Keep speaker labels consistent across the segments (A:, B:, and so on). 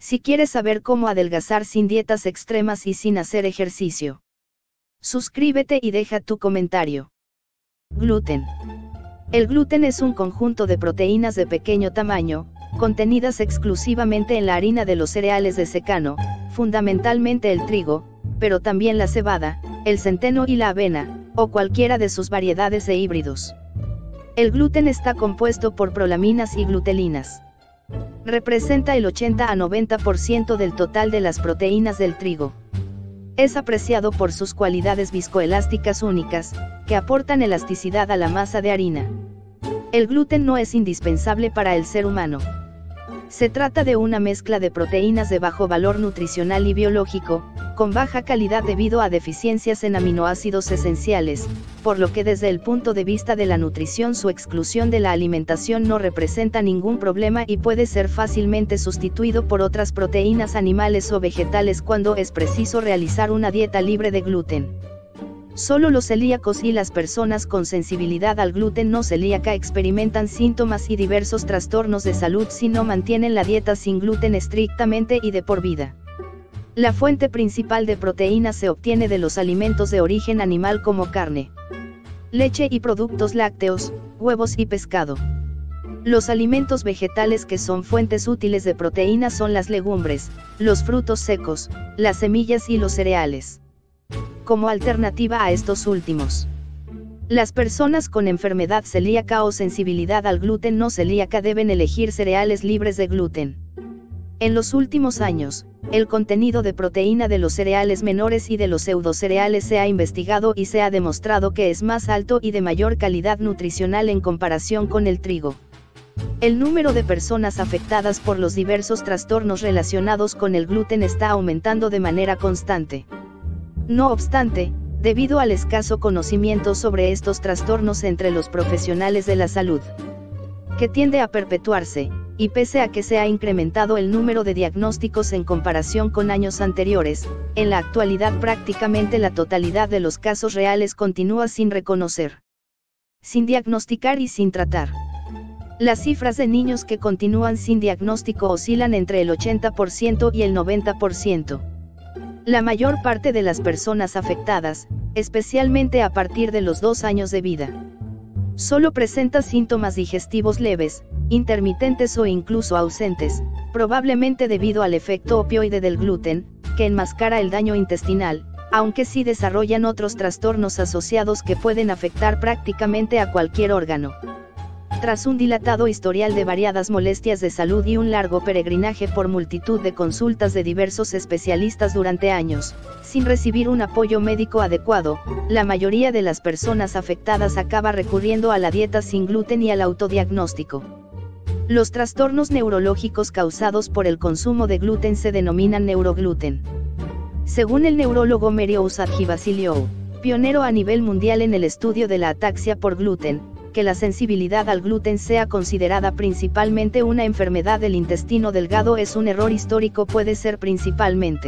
A: Si quieres saber cómo adelgazar sin dietas extremas y sin hacer ejercicio, suscríbete y deja tu comentario. Gluten. El gluten es un conjunto de proteínas de pequeño tamaño, contenidas exclusivamente en la harina de los cereales de secano, fundamentalmente el trigo, pero también la cebada, el centeno y la avena, o cualquiera de sus variedades e híbridos. El gluten está compuesto por prolaminas y glutelinas. Representa el 80 a 90% del total de las proteínas del trigo. Es apreciado por sus cualidades viscoelásticas únicas, que aportan elasticidad a la masa de harina. El gluten no es indispensable para el ser humano. Se trata de una mezcla de proteínas de bajo valor nutricional y biológico, con baja calidad debido a deficiencias en aminoácidos esenciales, por lo que desde el punto de vista de la nutrición su exclusión de la alimentación no representa ningún problema y puede ser fácilmente sustituido por otras proteínas animales o vegetales cuando es preciso realizar una dieta libre de gluten. Solo los celíacos y las personas con sensibilidad al gluten no celíaca experimentan síntomas y diversos trastornos de salud si no mantienen la dieta sin gluten estrictamente y de por vida. La fuente principal de proteínas se obtiene de los alimentos de origen animal como carne, leche y productos lácteos, huevos y pescado. Los alimentos vegetales que son fuentes útiles de proteínas son las legumbres, los frutos secos, las semillas y los cereales. Como alternativa a estos últimos, las personas con enfermedad celíaca o sensibilidad al gluten no celíaca deben elegir cereales libres de gluten. En los últimos años, el contenido de proteína de los cereales menores y de los pseudocereales se ha investigado y se ha demostrado que es más alto y de mayor calidad nutricional en comparación con el trigo. El número de personas afectadas por los diversos trastornos relacionados con el gluten está aumentando de manera constante. No obstante, debido al escaso conocimiento sobre estos trastornos entre los profesionales de la salud, que tiende a perpetuarse, y pese a que se ha incrementado el número de diagnósticos en comparación con años anteriores, en la actualidad prácticamente la totalidad de los casos reales continúa sin reconocer, sin diagnosticar y sin tratar. Las cifras de niños que continúan sin diagnóstico oscilan entre el 80% y el 90%. La mayor parte de las personas afectadas, especialmente a partir de los 2 años de vida, solo presenta síntomas digestivos leves, intermitentes o incluso ausentes, probablemente debido al efecto opioide del gluten, que enmascara el daño intestinal, aunque sí desarrollan otros trastornos asociados que pueden afectar prácticamente a cualquier órgano. Tras un dilatado historial de variadas molestias de salud y un largo peregrinaje por multitud de consultas de diversos especialistas durante años, sin recibir un apoyo médico adecuado, la mayoría de las personas afectadas acaba recurriendo a la dieta sin gluten y al autodiagnóstico. Los trastornos neurológicos causados por el consumo de gluten se denominan neurogluten. Según el neurólogo Merio Usadji-Vasiliou, pionero a nivel mundial en el estudio de la ataxia por gluten, que la sensibilidad al gluten sea considerada principalmente una enfermedad del intestino delgado es un error histórico. Puede ser principalmente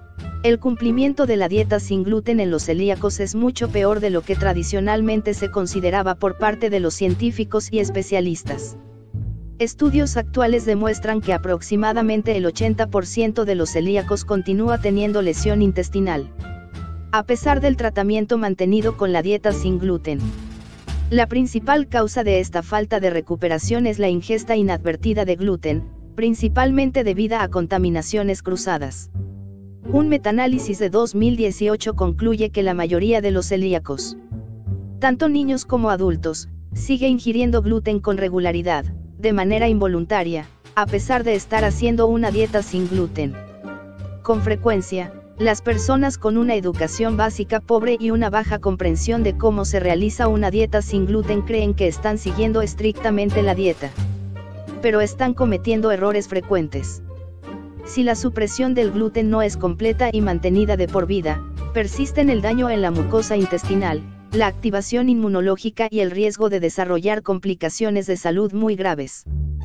A: el cumplimiento de la dieta sin gluten en los celíacos es mucho peor de lo que tradicionalmente se consideraba por parte de los científicos y especialistas. Estudios actuales demuestran que aproximadamente el 80% de los celíacos continúa teniendo lesión intestinal, a pesar del tratamiento mantenido con la dieta sin gluten. La principal causa de esta falta de recuperación es la ingesta inadvertida de gluten, principalmente debida a contaminaciones cruzadas. Un metaanálisis de 2018 concluye que la mayoría de los celíacos, tanto niños como adultos, sigue ingiriendo gluten con regularidad, de manera involuntaria, a pesar de estar haciendo una dieta sin gluten. Con frecuencia, las personas con una educación básica pobre y una baja comprensión de cómo se realiza una dieta sin gluten creen que están siguiendo estrictamente la dieta, pero están cometiendo errores frecuentes. Si la supresión del gluten no es completa y mantenida de por vida, persisten el daño en la mucosa intestinal, la activación inmunológica y el riesgo de desarrollar complicaciones de salud muy graves.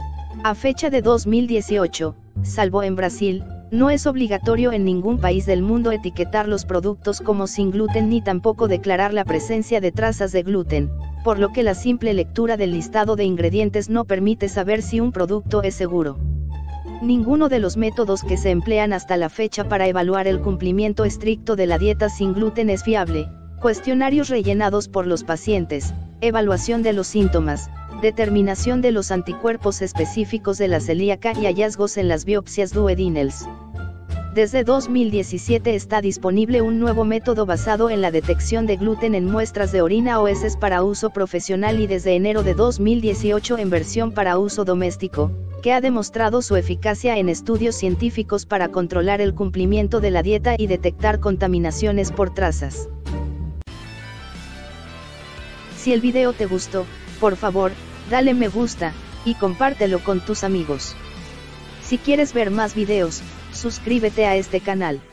A: A fecha de 2018, salvo en Brasil, no es obligatorio en ningún país del mundo etiquetar los productos como sin gluten ni tampoco declarar la presencia de trazas de gluten, por lo que la simple lectura del listado de ingredientes no permite saber si un producto es seguro. Ninguno de los métodos que se emplean hasta la fecha para evaluar el cumplimiento estricto de la dieta sin gluten es fiable. Cuestionarios rellenados por los pacientes, evaluación de los síntomas, determinación de los anticuerpos específicos de la celíaca y hallazgos en las biopsias duodenales. Desde 2017 está disponible un nuevo método basado en la detección de gluten en muestras de orina o heces para uso profesional y desde enero de 2018 en versión para uso doméstico, que ha demostrado su eficacia en estudios científicos para controlar el cumplimiento de la dieta y detectar contaminaciones por trazas. Si el video te gustó, por favor, dale me gusta, y compártelo con tus amigos. Si quieres ver más videos, suscríbete a este canal.